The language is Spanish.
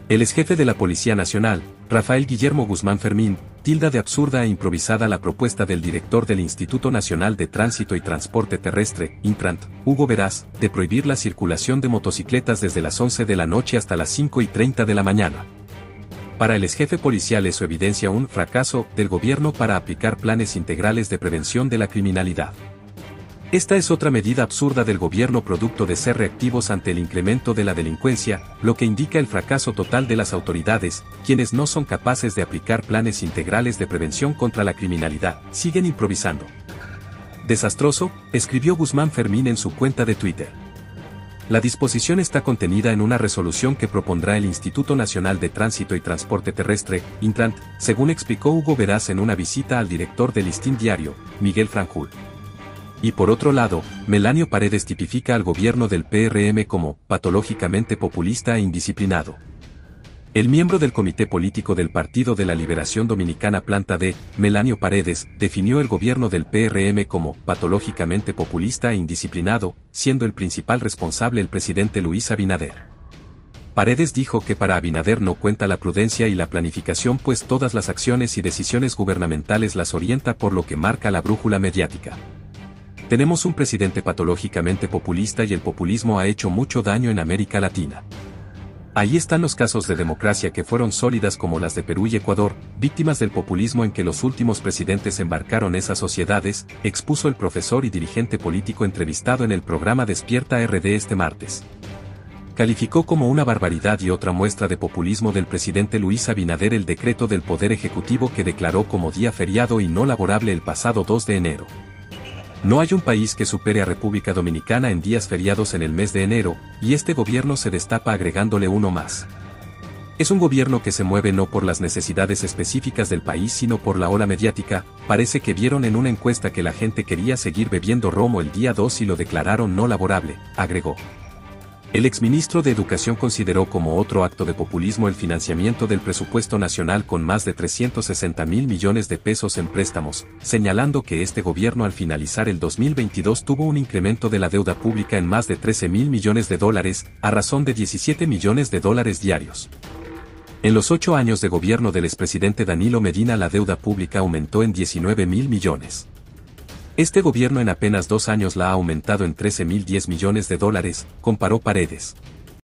El exjefe de la Policía Nacional, Rafael Guillermo Guzmán Fermín, tilda de absurda e improvisada la propuesta del director del Instituto Nacional de Tránsito y Transporte Terrestre, Intrant, Hugo Veraz, de prohibir la circulación de motocicletas desde las 11 de la noche hasta las 5:30 de la mañana. Para el exjefe policial eso evidencia un fracaso del gobierno para aplicar planes integrales de prevención de la criminalidad. Esta es otra medida absurda del gobierno producto de ser reactivos ante el incremento de la delincuencia, lo que indica el fracaso total de las autoridades, quienes no son capaces de aplicar planes integrales de prevención contra la criminalidad, siguen improvisando. Desastroso, escribió Guzmán Fermín en su cuenta de Twitter. La disposición está contenida en una resolución que propondrá el Instituto Nacional de Tránsito y Transporte Terrestre, Intrant, según explicó Hugo Veraz en una visita al director del Listín Diario, Miguel Franjul. Y por otro lado, Melanio Paredes tipifica al gobierno del PRM como patológicamente populista e indisciplinado. El miembro del Comité Político del Partido de la Liberación Dominicana Planta D, Melanio Paredes, definió el gobierno del PRM como patológicamente populista e indisciplinado, siendo el principal responsable el presidente Luis Abinader. Paredes dijo que para Abinader no cuenta la prudencia y la planificación, pues todas las acciones y decisiones gubernamentales las orienta por lo que marca la brújula mediática. Tenemos un presidente patológicamente populista y el populismo ha hecho mucho daño en América Latina. Ahí están los casos de democracia que fueron sólidas como las de Perú y Ecuador, víctimas del populismo en que los últimos presidentes embarcaron esas sociedades, expuso el profesor y dirigente político entrevistado en el programa Despierta RD este martes. Calificó como una barbaridad y otra muestra de populismo del presidente Luis Abinader el decreto del Poder Ejecutivo que declaró como día feriado y no laborable el pasado 2 de enero. No hay un país que supere a República Dominicana en días feriados en el mes de enero, y este gobierno se destapa agregándole uno más. Es un gobierno que se mueve no por las necesidades específicas del país sino por la ola mediática. Parece que vieron en una encuesta que la gente quería seguir bebiendo romo el día 2 y lo declararon no laborable, agregó. El exministro de Educación consideró como otro acto de populismo el financiamiento del presupuesto nacional con más de 360.000 millones de pesos en préstamos, señalando que este gobierno al finalizar el 2022 tuvo un incremento de la deuda pública en más de 13.000 millones de dólares, a razón de 17 millones de dólares diarios. En los 8 años de gobierno del expresidente Danilo Medina la deuda pública aumentó en 19.000 millones. Este gobierno en apenas 2 años la ha aumentado en 13.010 millones de dólares, comparó Paredes.